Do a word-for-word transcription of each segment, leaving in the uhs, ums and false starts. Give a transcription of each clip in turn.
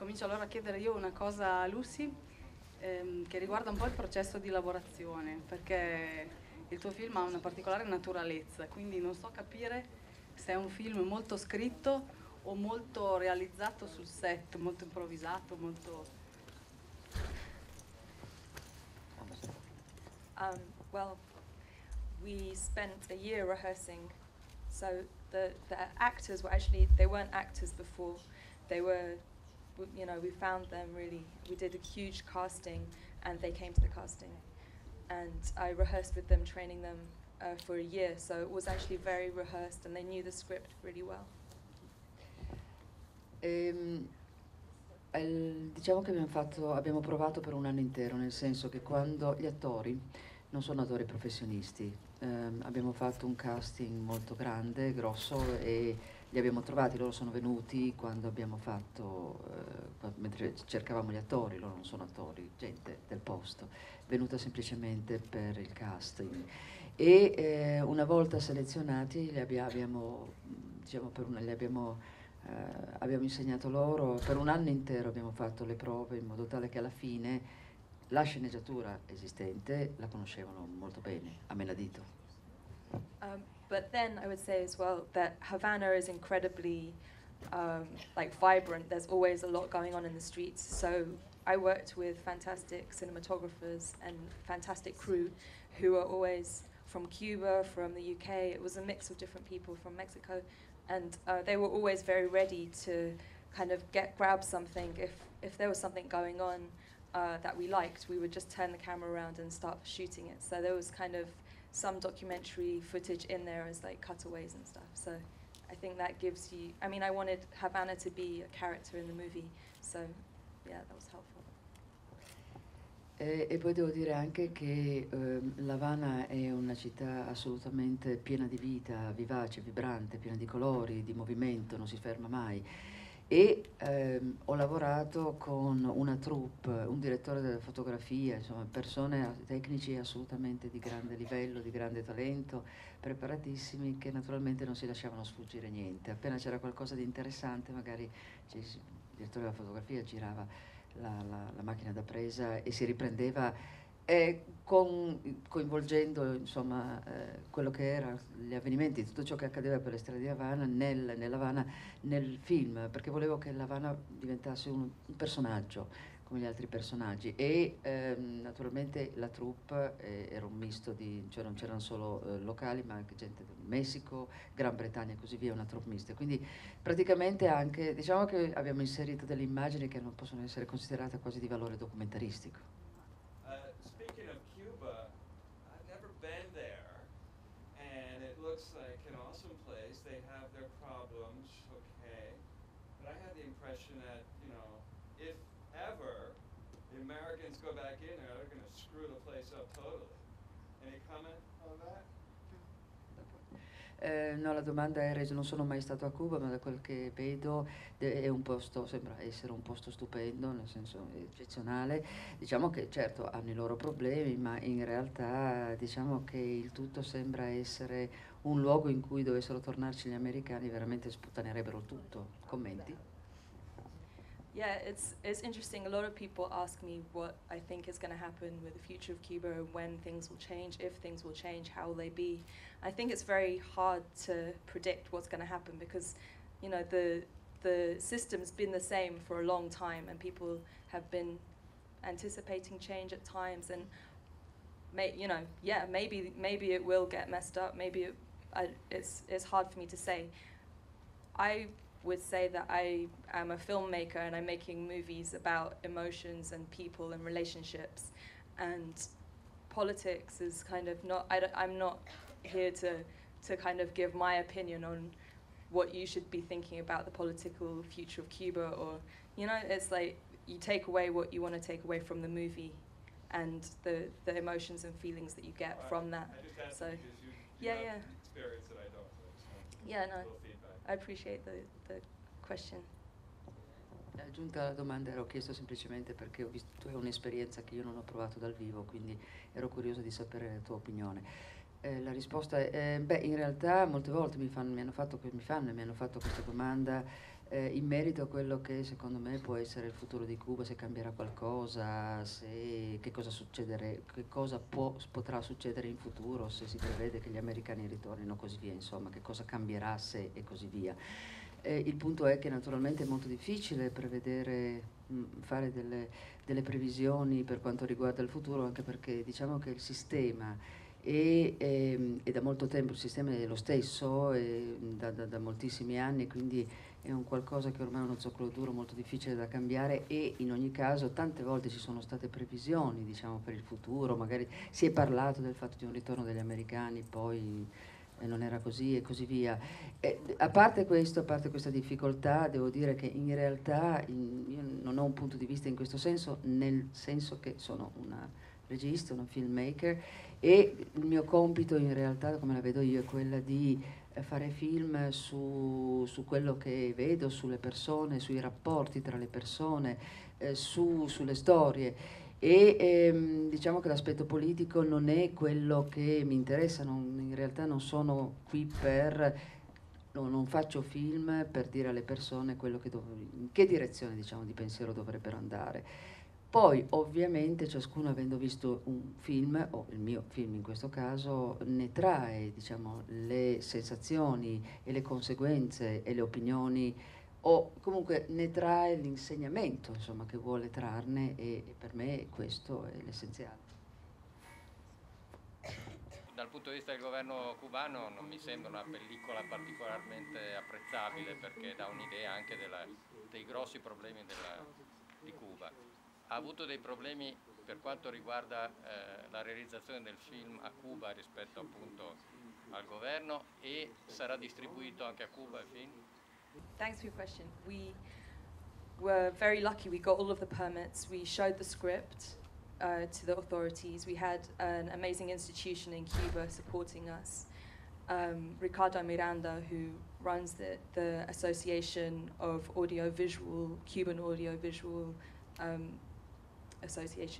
comincio allora a chiedere io una cosa a Lucy, ehm, che riguarda un po' il processo di lavorazione, perché il tuo film ha una particolare naturalezza, quindi non so capire se è un film molto scritto o molto realizzato sul set, molto improvvisato, molto... Um, well, we spent a year rehearsing, so the, the actors were actually, they weren't actors before, they were, you know, we found them really, we did a huge casting and they came to the casting. And I rehearsed with them, training them uh, for a year, so it was actually very rehearsed and they knew the script really well. Ehm, el, diciamo che abbiamo, fatto, abbiamo provato per un anno intero, nel senso che quando gli attori non sono attori professionisti, ehm, abbiamo fatto un casting molto grande, grosso, e li abbiamo trovati, loro sono venuti quando abbiamo fatto, eh, mentre cercavamo gli attori, loro non sono attori, gente del posto, venuta semplicemente per il casting. E eh, una volta selezionati li abbia, abbiamo, diciamo, per una, li abbiamo... Uh, abbiamo insegnato loro, per un anno intero abbiamo fatto le prove in modo tale che alla fine la sceneggiatura esistente la conoscevano molto bene, a menadito. Um, but then I would say as well that Havana is incredibly um, like vibrant. There's always a lot going on in the streets. So I worked with fantastic cinematographers and fantastic crew who are always from Cuba, from the U K. It was a mix of different people from Mexico. And uh, they were always very ready to kind of get grab something. If, if there was something going on uh, that we liked, we would just turn the camera around and start shooting it. So there was kind of some documentary footage in there as like cutaways and stuff. So I think that gives you, I mean, I wanted Havana to be a character in the movie. So yeah, that was helpful. E, e poi devo dire anche che eh, L'Havana è una città assolutamente piena di vita, vivace, vibrante, piena di colori, di movimento, non si ferma mai. E ehm, ho lavorato con una troupe, un direttore della fotografia, insomma persone, tecnici assolutamente di grande livello, di grande talento, preparatissimi, che naturalmente non si lasciavano sfuggire niente. Appena c'era qualcosa di interessante magari cioè, il direttore della fotografia girava La, la, la macchina da presa e si riprendeva eh, con, coinvolgendo insomma eh, quello che era gli avvenimenti, tutto ciò che accadeva per le strade di Havana nel, nell'Havana nel film, perché volevo che l'Havana diventasse un, un personaggio come gli altri personaggi e ehm, naturalmente la troupe eh, era un misto di, cioè non c'erano solo eh, locali ma anche gente del Messico, Gran Bretagna e così via, una troupe mista, quindi praticamente anche, diciamo che abbiamo inserito delle immagini che non possono essere considerate quasi di valore documentaristico. Uh, speaking of Cuba, I've never been there, and it looks like an awesome place. They have their problems, okay, but I had the impression that, you know, if ever the Americans go back in there, they're going to screw the place up totally. Any comment on that? Eh, no, la domanda era, non sono mai stato a Cuba, ma da quel che vedo è un posto, sembra essere un posto stupendo, nel senso eccezionale. Diciamo che certo hanno i loro problemi, ma in realtà diciamo che il tutto sembra essere un luogo in cui dovessero tornarci gli americani veramente sputtanerebbero tutto. Commenti? Yeah, it's it's interesting. A lot of people ask me what I think is going to happen with the future of Cuba, when things will change, if things will change, how will they be. I think it's very hard to predict what's going to happen because, you know, the the system's been the same for a long time, and people have been anticipating change at times. And, may, you know, yeah, maybe maybe it will get messed up. Maybe it, I, it's it's hard for me to say. I would say that I am a filmmaker and I'm making movies about emotions and people and relationships, and politics is kind of not, I don't, I'm not here to, to kind of give my opinion on what you should be thinking about the political future of Cuba, or, you know, it's like you take away what you want to take away from the movie and the, the emotions and feelings that you get Well, from that. I just asked So, because you, you yeah, have yeah. experience that I don't. So I just want Yeah, a no. little feedback. I appreciate the, the question. Aggiunta alla domanda, ero chiesto semplicemente perché ho visto, tu hai un'esperienza che io non ho provato dal vivo, quindi ero curiosa di sapere la tua opinione. Eh, la risposta è, eh, beh, in realtà molte volte mi, fanno, mi, hanno fatto, mi fanno e mi hanno fatto questa domanda eh, in merito a quello che secondo me può essere il futuro di Cuba, se cambierà qualcosa, se, che cosa succedere, che cosa può, potrà succedere in futuro, se si prevede che gli americani ritornino, così via, insomma, che cosa cambierà se e così via. Eh, il punto è che naturalmente è molto difficile prevedere, mh, fare delle, delle previsioni per quanto riguarda il futuro, anche perché diciamo che il sistema e, ehm, e da molto tempo il sistema è lo stesso, e da, da, da moltissimi anni, quindi è un qualcosa che ormai è uno zoccolo duro molto difficile da cambiare, e in ogni caso tante volte ci sono state previsioni, diciamo, per il futuro, magari si è parlato del fatto di un ritorno degli americani, poi eh, non era così e così via. E, a parte questo, a parte questa difficoltà, devo dire che in realtà in, io non ho un punto di vista in questo senso, nel senso che sono una regista, una filmmaker, e il mio compito in realtà, come la vedo io, è quella di eh, fare film su, su quello che vedo, sulle persone, sui rapporti tra le persone, eh, su, sulle storie. E ehm, diciamo che l'aspetto politico non è quello che mi interessa, non, in realtà non sono qui per, no, non faccio film per dire alle persone quello che dov- in che direzione, diciamo, di pensiero dovrebbero andare. Poi ovviamente ciascuno, avendo visto un film, o il mio film in questo caso, ne trae, diciamo, le sensazioni e le conseguenze e le opinioni, o comunque ne trae l'insegnamento, insomma, che vuole trarne, e, e per me questo è l'essenziale. Dal punto di vista del governo cubano non mi sembra una pellicola particolarmente apprezzabile, perché dà un'idea anche della, dei grossi problemi della, di Cuba. Ha avuto dei problemi per quanto riguarda eh, la realizzazione del film a Cuba rispetto appunto al governo, e sarà distribuito anche a Cuba il film? Thanks for your question. We were very lucky. We got all of the permits. We showed the script uh, to the authorities. We had an amazing institution in Cuba supporting us. Um, Ricardo Miranda, who runs the, the Association of Audiovisual, Cuban Audiovisual um, Association,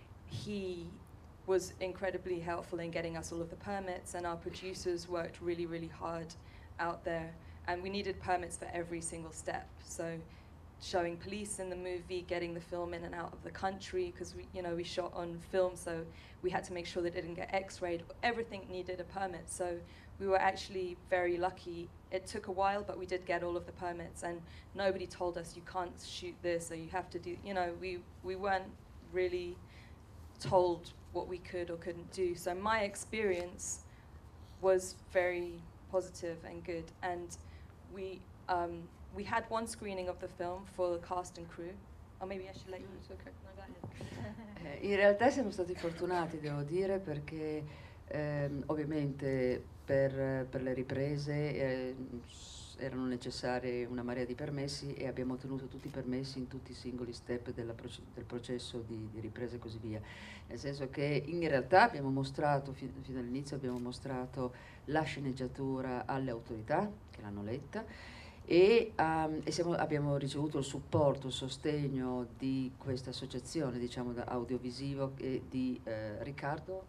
he was incredibly helpful in getting us all of the permits, and our producers worked really, really hard out there. And we needed permits for every single step. So showing police in the movie, getting the film in and out of the country, because we, you know, we shot on film, so we had to make sure that it didn't get X-rayed. Everything needed a permit. So we were actually very lucky. It took a while, but we did get all of the permits, and nobody told us you can't shoot this or you have to do, you know, we, we weren't really told what we could or couldn't do. So my experience was very positive and good. And we, um, we had one screening of the film for the cast and crew. Or maybe I should let you, it's okay. No, go ahead. Eh, in realtà siamo stati fortunati, devo dire, perché ehm, ovviamente per, per le riprese eh, erano necessarie una marea di permessi, e abbiamo ottenuto tutti i permessi in tutti i singoli step della proce- del processo di, di ripresa e così via. Nel senso che in realtà abbiamo mostrato, fin, fino all'inizio abbiamo mostrato la sceneggiatura alle autorità che l'hanno letta, e, um, e siamo, abbiamo ricevuto il supporto, il sostegno di questa associazione, diciamo, da audiovisivo, e di eh, Riccardo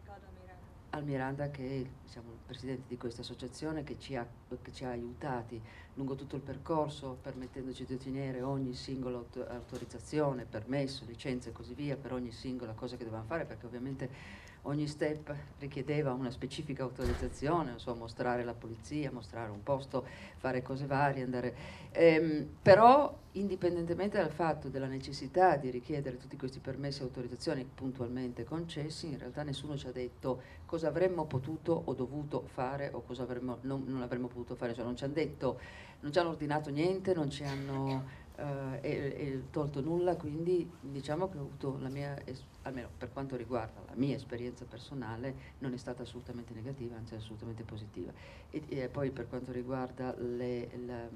Almiranda, che è, diciamo, il presidente di questa associazione, che ci, ha, che ci ha aiutati lungo tutto il percorso, permettendoci di ottenere ogni singola auto- autorizzazione, permesso, licenza e così via, per ogni singola cosa che dovevamo fare, perché ovviamente ogni step richiedeva una specifica autorizzazione, non so, mostrare la polizia, mostrare un posto, fare cose varie, andare... Ehm, però, indipendentemente dal fatto della necessità di richiedere tutti questi permessi e autorizzazioni puntualmente concessi, in realtà nessuno ci ha detto cosa avremmo potuto o dovuto fare, o cosa avremmo, non, non avremmo potuto fare, cioè non ci hanno detto, non ci hanno ordinato niente, non ci hanno eh, e, e tolto nulla, quindi diciamo che ho avuto la mia, es- almeno per quanto riguarda la mia esperienza personale, non è stata assolutamente negativa, anzi è assolutamente positiva. E, e poi per quanto riguarda le, la,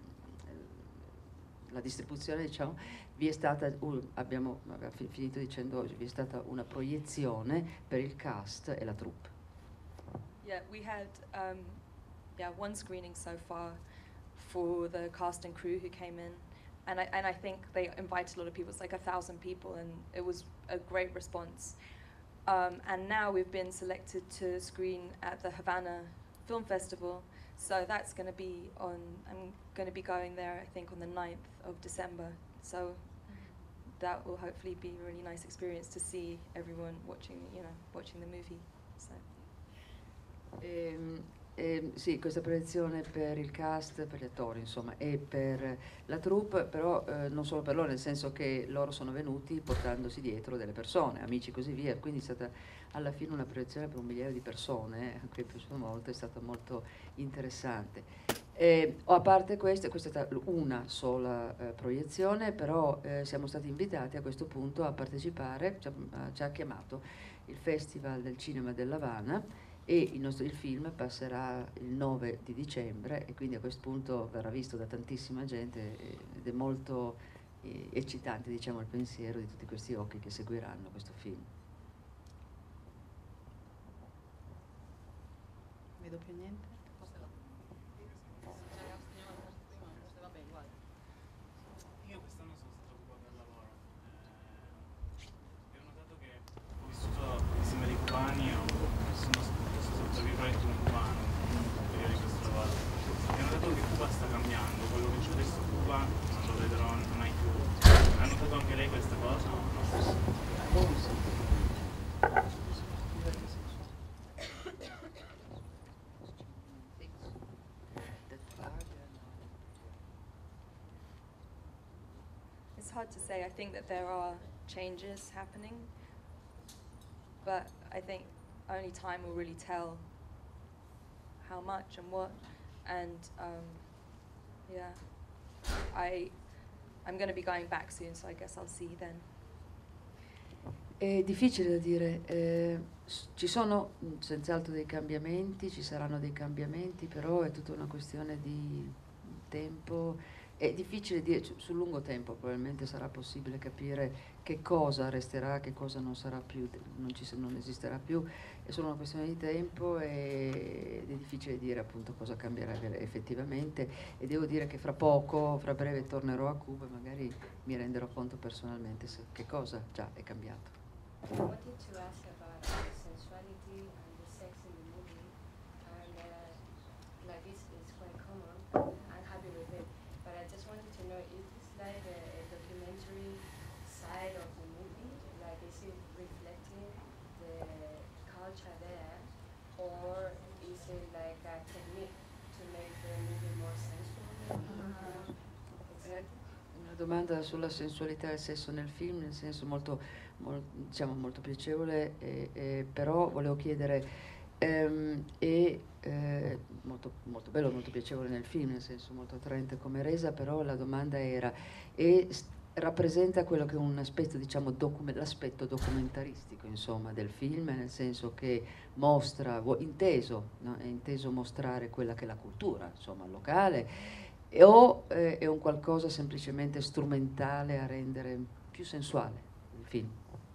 la distribuzione, diciamo, vi è stata, un, abbiamo aveva fi- finito dicendo oggi, vi è stata una proiezione per il cast e la troupe. Yeah, we had um, yeah one screening so far for the cast and crew who came in, and I and I think they invited a lot of people. It's like a thousand people, and it was a great response. Um, and now we've been selected to screen at the Havana Film Festival. So that's going to be on, I'm going to be going there, I think, on the ninth of December. So that will hopefully be a really nice experience to see everyone watching, you know, watching the movie. So. Ehm, ehm, sì, questa proiezione per il cast, per gli attori, insomma, e per la troupe, però eh, non solo per loro, nel senso che loro sono venuti portandosi dietro delle persone, amici e così via, quindi è stata alla fine una proiezione per un migliaio di persone, eh, a cui è piaciuto molto, è stata molto interessante. Eh, a parte questo, questa è stata una sola eh, proiezione, però eh, siamo stati invitati a questo punto a partecipare, ci ha, ci ha chiamato il Festival del Cinema dell'Havana e il, nostro, il film passerà il nove di dicembre e quindi a questo punto verrà visto da tantissima gente eh, ed è molto eh, eccitante, diciamo, il pensiero di tutti questi occhi che seguiranno questo film. Vedo più niente. Io quest'anno sono stato qua per lavoro eh, e ho notato che ho vissuto insieme ai cubani, ho, sono, sono stato tra virgolette un cubano nel periodo di questo lavoro e ho notato che Cuba sta cambiando, quello che c'è adesso a Cuba non lo vedrò mai più. Ha notato anche lei questa cosa? It's hard to say. I think that there are changes happening, but I think only time will really tell how much and what. And um, yeah, I I'm going to be going back soon, so I guess I'll see then. È difficile da dire, eh, s- ci sono mh, senz'altro dei cambiamenti, ci saranno dei cambiamenti, però è tutta una questione di tempo. È difficile dire, su- sul lungo tempo probabilmente sarà possibile capire che cosa resterà, che cosa non sarà più, non, ci, s- non esisterà più, è solo una questione di tempo e- ed è difficile dire appunto cosa cambierà ver- effettivamente e devo dire che fra poco, fra breve tornerò a Cuba e magari mi renderò conto personalmente se, che cosa già è cambiato. I wanted to ask about uh, sensuality and the sex in the movie, and uh, like this is quite common. I'm happy with it, but I just wanted to know: is this like a, a documentary side of the movie? Like, is it reflecting the culture there, or is it like a technique to make the movie more sensual? Uh, exactly. Una domanda sulla sensualità e il sesso nel film, nel senso molto, mol- diciamo molto piacevole, e- e però volevo chiedere, ehm, è eh, molto, molto bello, molto piacevole nel film, nel senso molto attraente come resa, però la domanda era, e s- rappresenta quello che è un aspetto, diciamo, docume- l'aspetto documentaristico, insomma, del film, nel senso che mostra, vuo- inteso, no? È inteso mostrare quella che è la cultura, insomma, locale, e o eh, è un qualcosa semplicemente strumentale a rendere più sensuale il film?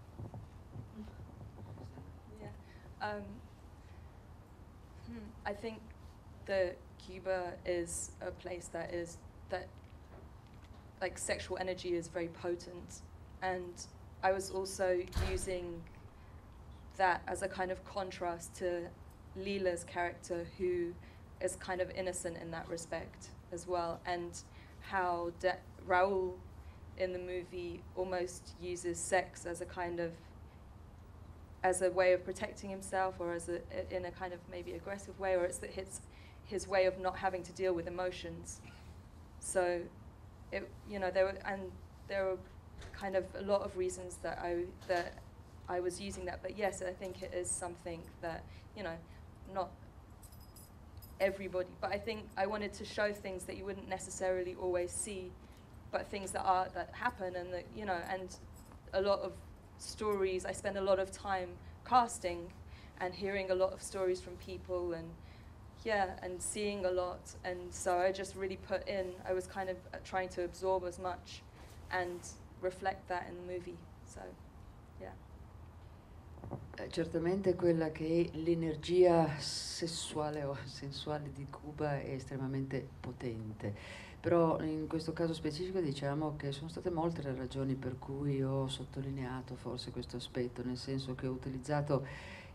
Yeah. Um, hmm, I think that Cuba is a place that is that like sexual energy is very potent, and I was also using that as a kind of contrast to Leela's character, who is kind of innocent in that respect as well, and how De- Raul in the movie almost uses sex as a kind of as a way of protecting himself, or as a in a kind of maybe aggressive way, or it's that his his way of not having to deal with emotions. So, it you know there were and there were kind of a lot of reasons that I that I was using that, but yes, I think it is something that you know not everybody, but I think I wanted to show things that you wouldn't necessarily always see, but things that are that happen, and that you know, and a lot of stories. I spend a lot of time casting and hearing a lot of stories from people, and yeah, and seeing a lot, and so I just really put in. I was kind of uh, trying to absorb as much and reflect that in the movie. So, yeah. Eh, Certamente quella che è l'energia sessuale o sensuale di Cuba è estremamente potente, però in questo caso specifico diciamo che sono state molte le ragioni per cui ho sottolineato forse questo aspetto, nel senso che ho utilizzato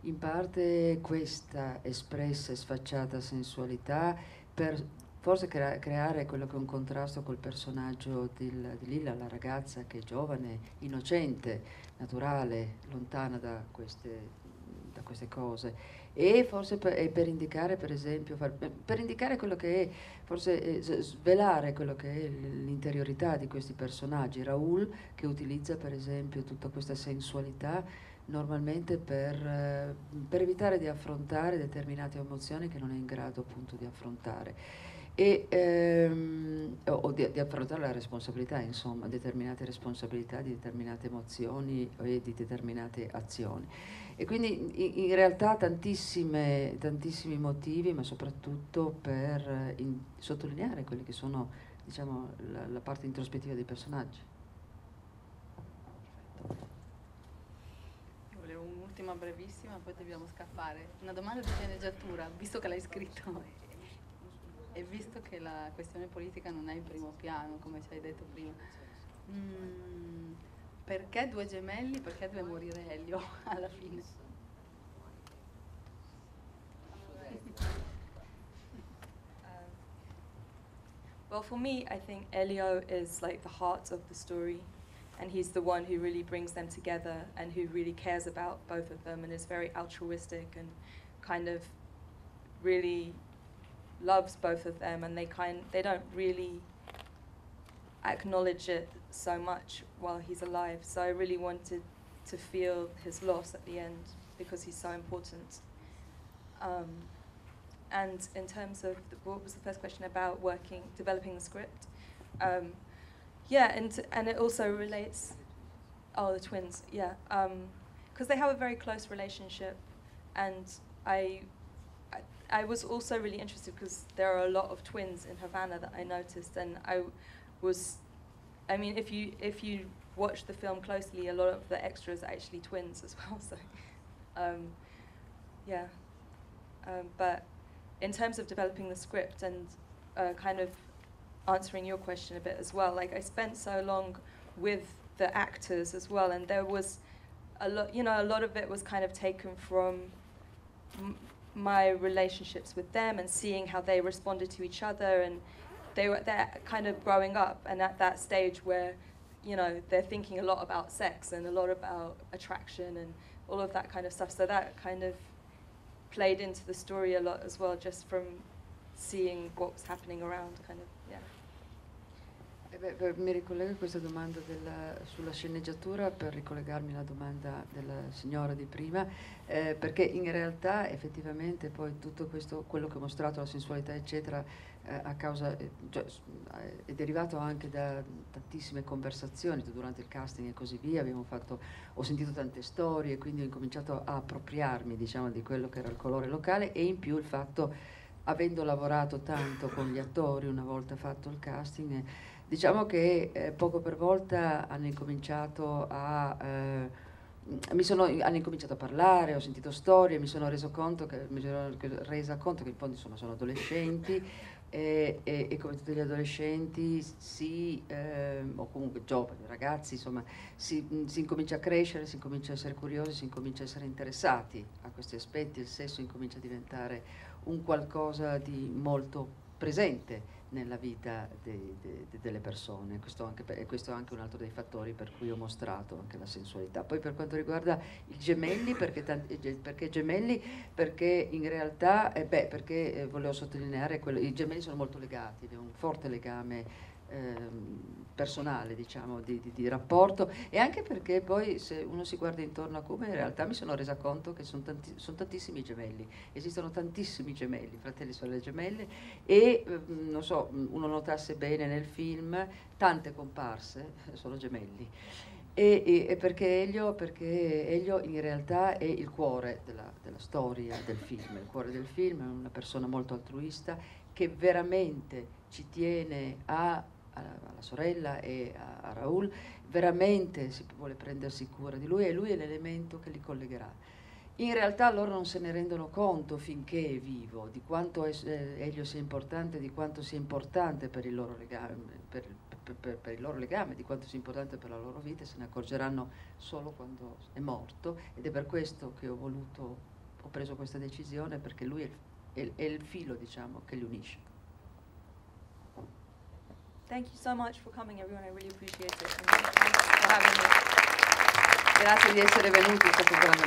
in parte questa espressa e sfacciata sensualità per forse crea- creare quello che è un contrasto col personaggio del- di Lilla, la ragazza che è giovane, innocente, naturale, lontana da queste, da queste cose. E forse per, e per indicare, per esempio, far- per indicare quello che è, forse eh, s- svelare quello che è l- l'interiorità di questi personaggi. Raoul, che utilizza per esempio tutta questa sensualità normalmente per, eh, per evitare di affrontare determinate emozioni che non è in grado appunto di affrontare. E, ehm, o o di, di affrontare la responsabilità, insomma, determinate responsabilità di determinate emozioni e di determinate azioni. E quindi in, in realtà tantissime, tantissimi motivi, ma soprattutto per eh, in- sottolineare quelli che sono, diciamo, la, la parte introspettiva dei personaggi. Io volevo un'ultima brevissima, poi dobbiamo scappare. Una domanda di sceneggiatura, visto che l'hai scritto e visto che la questione politica non è in primo piano, come ci hai detto prima. Mm, perché due gemelli? Perché deve morire Elio alla fine? Um, well, for me, I think Elio is like the heart of the story, and he's the one who really brings them together and who really cares about both of them and is very altruistic and kind of really loves both of them, and they kind they don't really acknowledge it so much while he's alive. So I really wanted to feel his loss at the end because he's so important. Um, and in terms of the, what was the first question about working, developing the script? Um, yeah, and and it also relates. Oh, the twins, yeah, because um, they have a very close relationship, and I. I was also really interested because there are a lot of twins in Havana that I noticed, and I was, I mean, if you if you watch the film closely, a lot of the extras are actually twins as well. So, um, yeah. Um, but in terms of developing the script and uh, kind of answering your question a bit as well, like I spent so long with the actors as well, and there was a lot, you know, a lot of it was kind of taken from M- my relationships with them and seeing how they responded to each other, and they were they're kind of growing up and at that stage where, you know, they're thinking a lot about sex and a lot about attraction and all of that kind of stuff. So that kind of played into the story a lot as well, just from seeing what was happening around, kind of, yeah. Eh beh, beh, mi ricollego a questa domanda della, sulla sceneggiatura per ricollegarmi alla domanda della signora di prima, eh, perché in realtà effettivamente poi tutto questo, quello che ho mostrato, la sensualità eccetera, eh, a causa, eh, cioè, eh, è derivato anche da tantissime conversazioni durante il casting e così via. Abbiamo fatto, ho sentito tante storie, quindi ho incominciato a appropriarmi, diciamo, di quello che era il colore locale, e in più il fatto, avendo lavorato tanto con gli attori una volta fatto il casting, eh, diciamo che eh, poco per volta hanno incominciato a eh, mi sono, hanno incominciato a parlare, ho sentito storie, mi sono reso conto che mi sono resa conto che in fondo insomma sono adolescenti e, e, e come tutti gli adolescenti si eh, o comunque giovani, ragazzi, insomma, si, si incomincia a crescere, si incomincia a essere curiosi, si incomincia a essere interessati a questi aspetti, il sesso incomincia a diventare un qualcosa di molto presente nella vita de, de, de, delle persone. Questo anche, e questo è anche un altro dei fattori per cui ho mostrato anche la sensualità. Poi per quanto riguarda i gemelli, perché, tanti, perché gemelli? Perché in realtà, eh, beh, perché eh, volevo sottolineare, quello, i gemelli sono molto legati, abbiamo un forte legame ehm, personale, diciamo, di, di, di rapporto, e anche perché poi se uno si guarda intorno a Cuba in realtà mi sono resa conto che sono, tanti, sono tantissimi gemelli, esistono tantissimi gemelli, fratelli e sorelle gemelle, e ehm, non so, uno notasse bene nel film tante comparse sono gemelli. E, e, e perché Elio? Perché Elio in realtà è il cuore della, della storia del film, il cuore del film è una persona molto altruista che veramente ci tiene a alla sorella e a, a Raoul, veramente si vuole prendersi cura di lui e lui è l'elemento che li collegherà. In realtà loro non se ne rendono conto finché è vivo di quanto è, eh, Elio sia importante, di quanto sia importante per il loro legame, per, per, per, per il loro legame, di quanto sia importante per la loro vita, e se ne accorgeranno solo quando è morto, ed è per questo che ho voluto ho preso questa decisione perché lui è, è, è il filo, diciamo, che li unisce. Thank you so much for coming, everyone. I really appreciate it. And thanks for having me. Grazie di essere venuti, è stato un grande